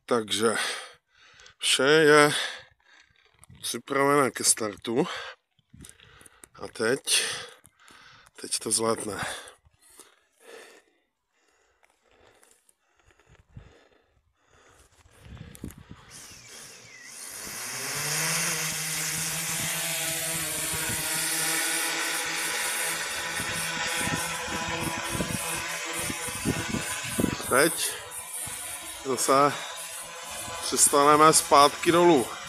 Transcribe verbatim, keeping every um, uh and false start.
Takže vše je připravené ke startu a teď, teď to zlétne. Teď zase přistaneme zpátky dolů.